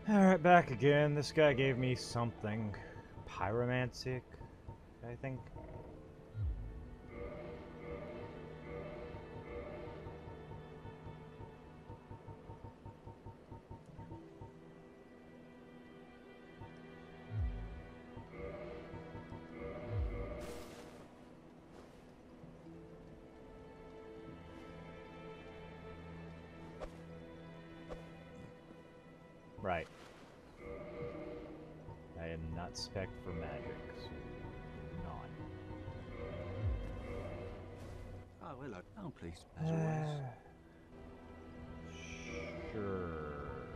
Alright, back again. This guy gave me something. Pyromantic, I think. Right. I am not spec for magic, so none. Oh, hello. Oh, please, as always. Sure.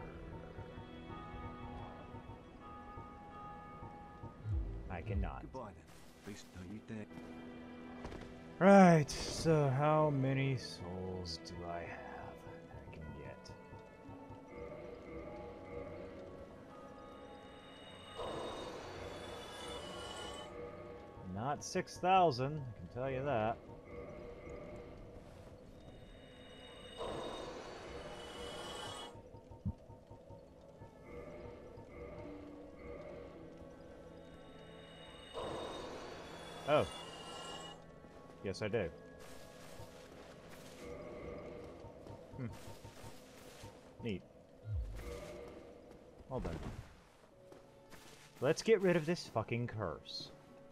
I cannot. Goodbye then. Please, don't you dare. Right, so how many souls do I have that I can get? Not 6,000, I can tell you that. Oh. Yes, I do. Neat. Hold on. Let's get rid of this fucking curse.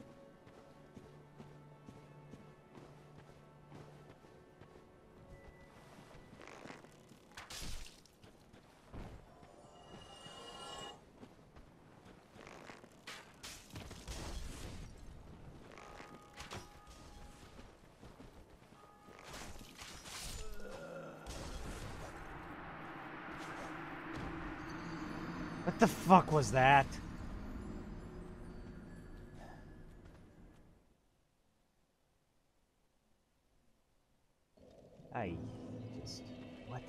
What the fuck was that? I just... what?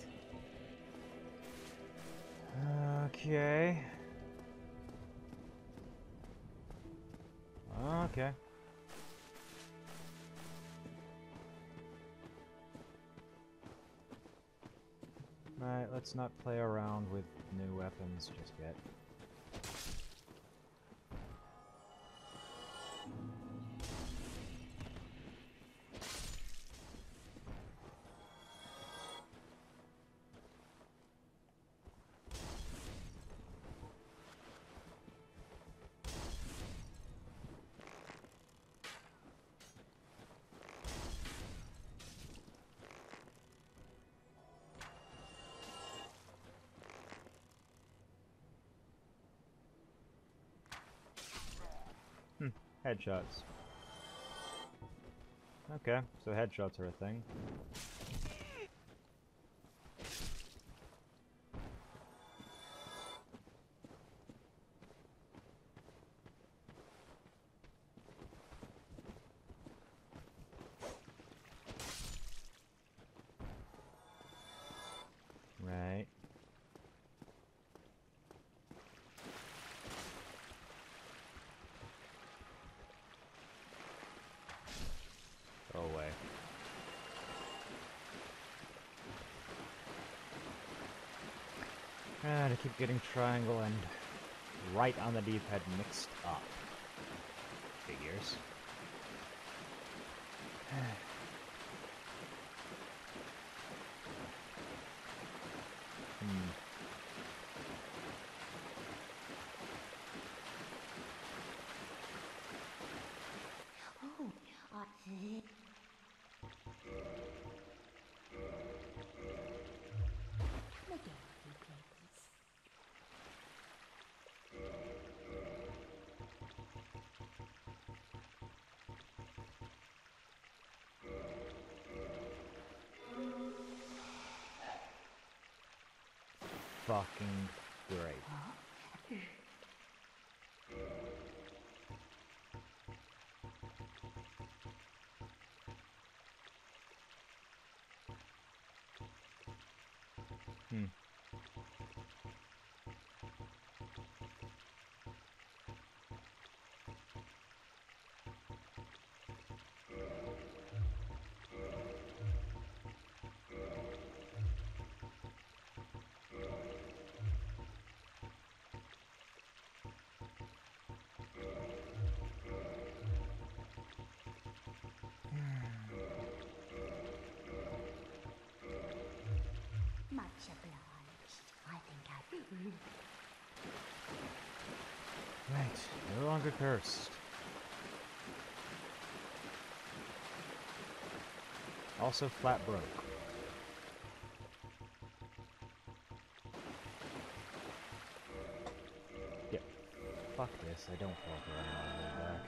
Okay. Okay. Alright, let's not play around with new weapons just yet. Headshots. Okay, so headshots are a thing. Right. Go away. I keep getting triangle and right on the D-pad mixed up. Figures. Oh, I Come again, if you please. Fucking great. free. Right, no longer cursed. Also flat broke. Yeah. Fuck this, I don't feel like running all the way back.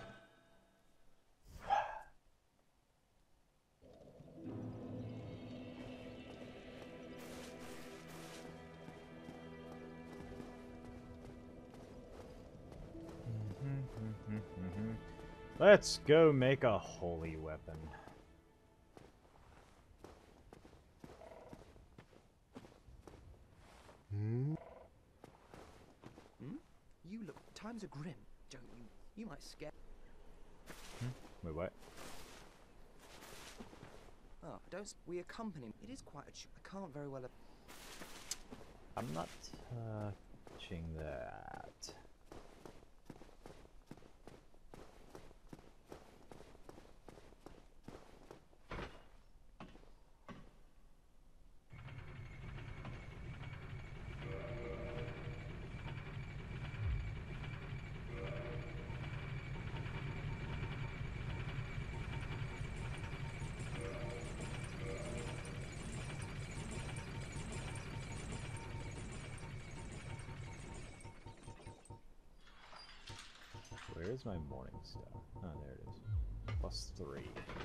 Let's go make a holy weapon. You look. Times are grim, don't you? You might scare. Wait, what? Oh, don't. We accompany. It is quite a. I can't very well. I'm not touching that. Where is my morning star? Oh, there it is. +3.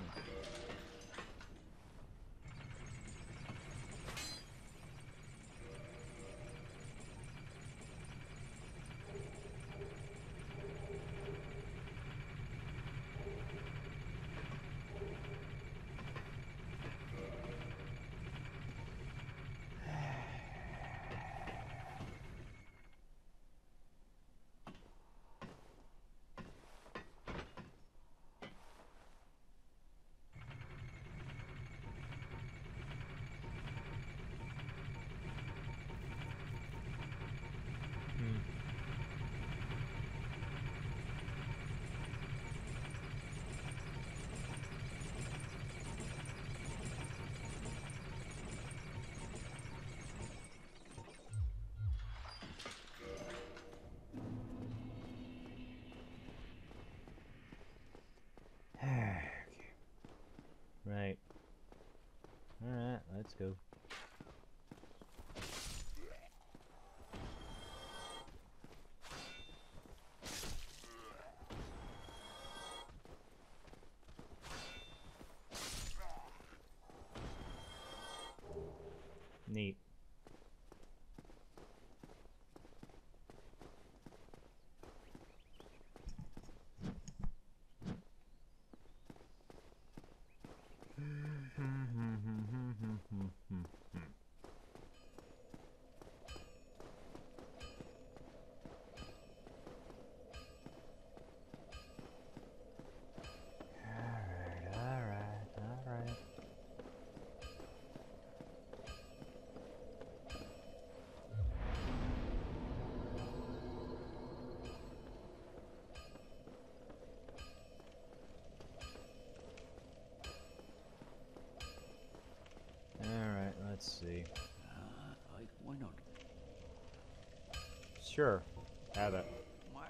Okay. Right. Alright, let's go. Neat. Alright. Alright, let's see. Why not? Sure. Have it. Why?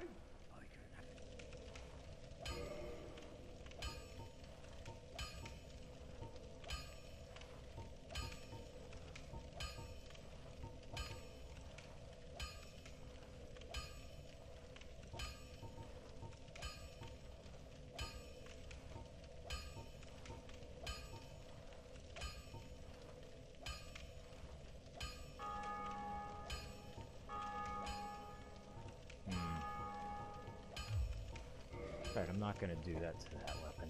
Alright, I'm not gonna do that to that weapon.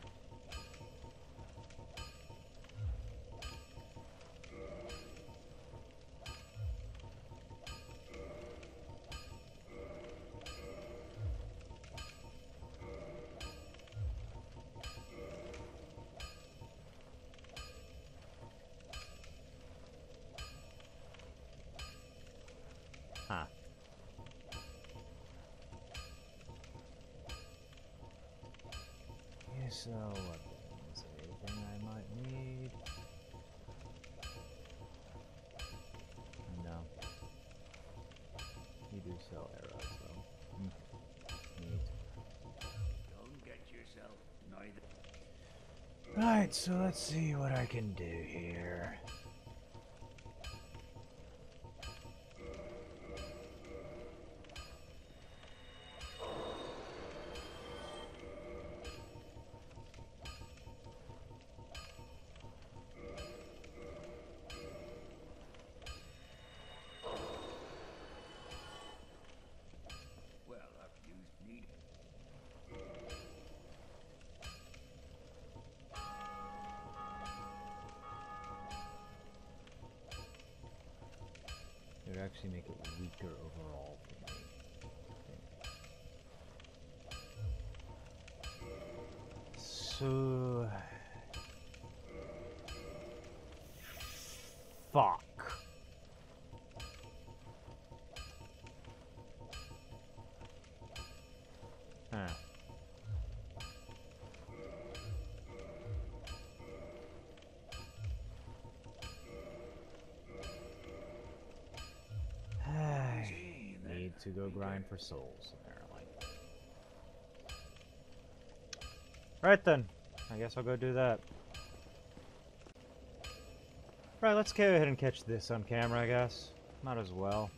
Huh. So, weapons, anything I might need? No. Right, so let's see what I can do here. Well, I've used needed. It would actually make it weaker overall for me. So... Fuck. Huh. Need to go grind for souls, apparently. Right then. I guess I'll go do that. Right, let's go ahead and catch this on camera, I guess. Might as well.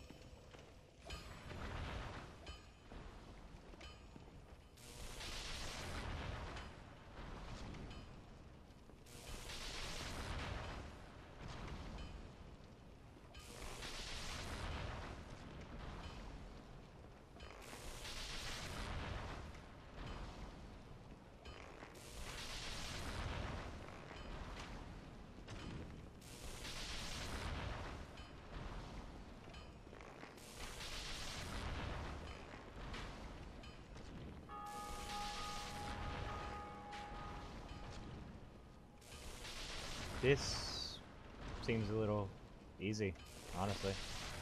This seems a little easy, honestly.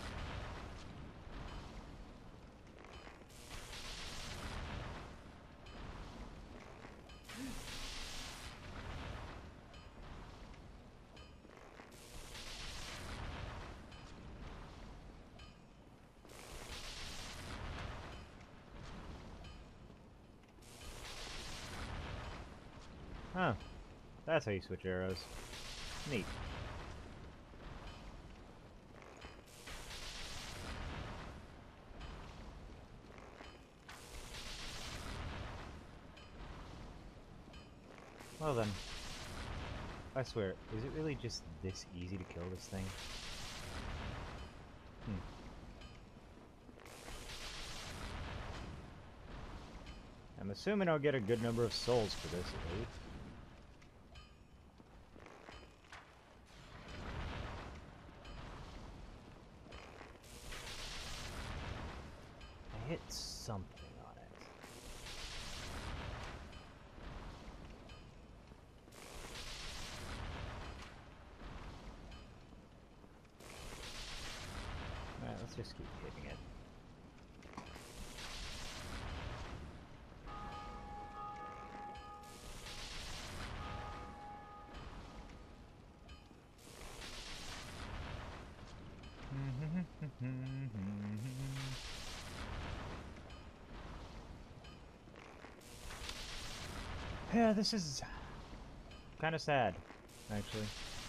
Huh. That's how you switch arrows. Neat. Well then. I swear, is it really just this easy to kill this thing? I'm assuming I'll get a good number of souls for this at least. I hit something on it. Alright, let's just keep hitting it. Yeah, this is kind of sad, actually.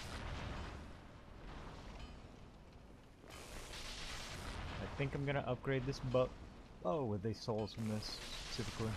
I think I'm gonna upgrade this bow with the souls from this specifically.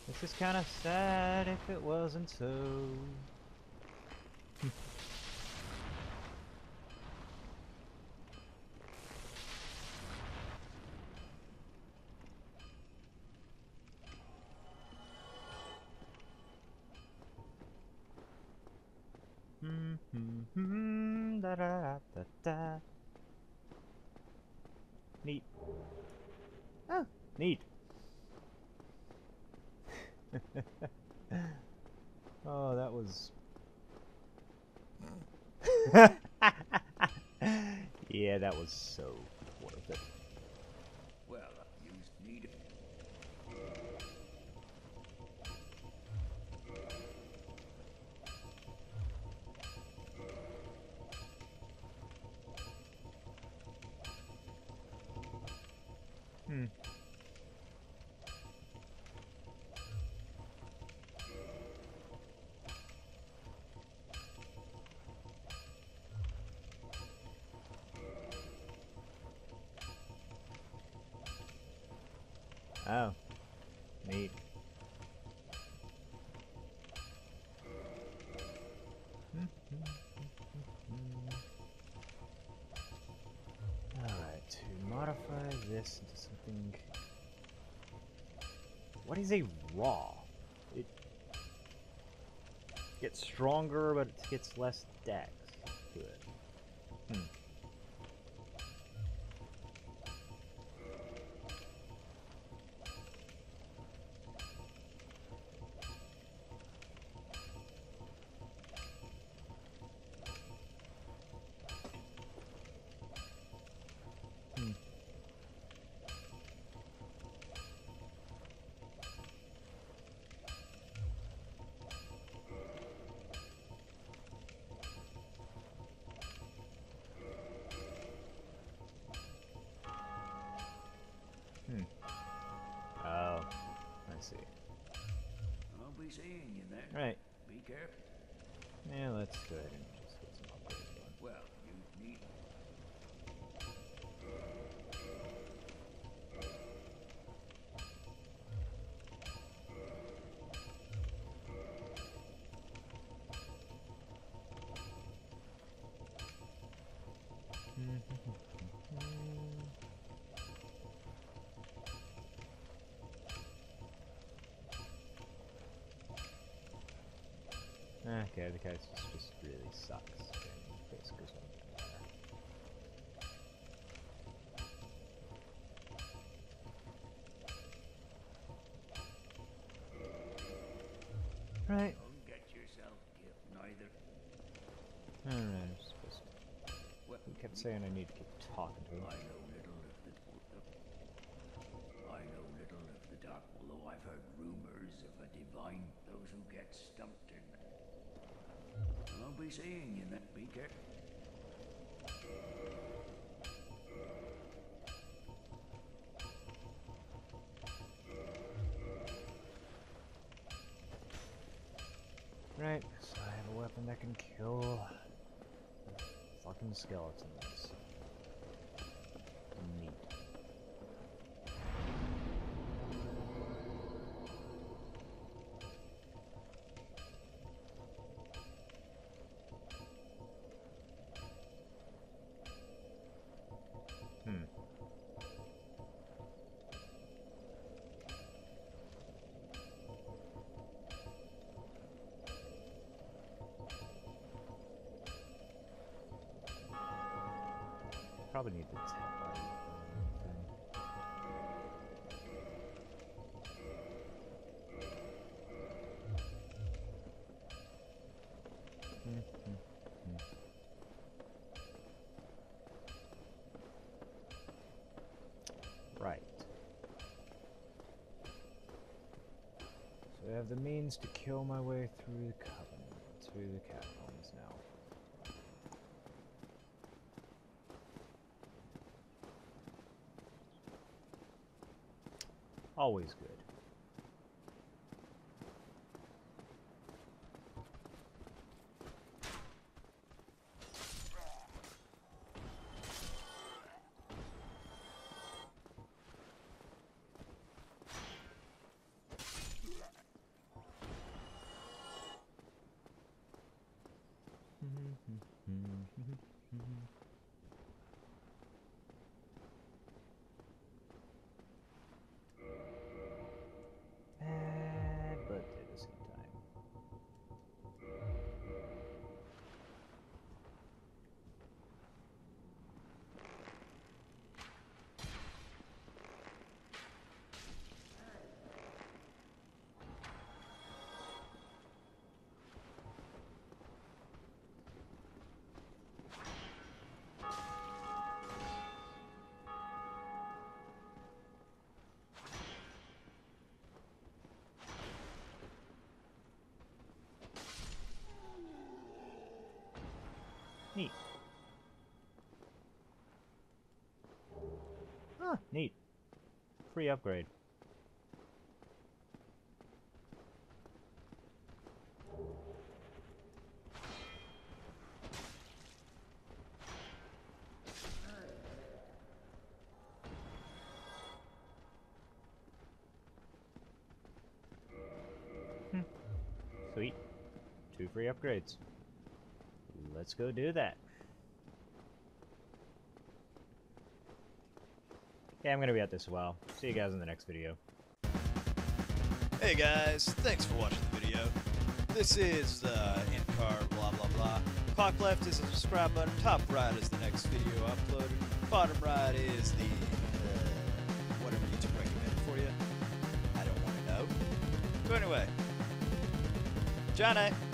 This is kind of sad if it wasn't so. Da da da da. Neat. Oh, neat. Oh, that was. Yeah, that was so worth it. Well, you need it. Hmm. Oh, neat. Alright, to modify this into something... What is a raw? It gets stronger, but it gets less dex to it. Hmm. Oh, I see. I'll be seeing you then. Right. Be careful. Yeah, let's go ahead and just get some upgrades going. Well, you need. Okay, the case just really sucks. This goes on better. Right. Don't get yourself killed, neither. Alright, I'm supposed to... Well, He kept saying I need to keep talking to him. I know little of the dark, although I've heard rumors of a divine, those who get stumped in. I'll be seeing you then. Be careful. Right, so I have a weapon that can kill fucking skeletons. Neat. Probably need the tap thing. Right. So I have the means to kill my way through the covenant, through the catacombs now. Always good. Huh, neat. Free upgrade. Sweet. 2 free upgrades. Let's go do that. Yeah, I'm gonna be at this a while. See you guys in the next video. Hey guys, thanks for watching the video. This is the in-car blah blah blah. Clock left is the subscribe button, top right is the next video uploaded, bottom right is the whatever YouTube recommended for you. I don't want to know. So anyway, Johnny.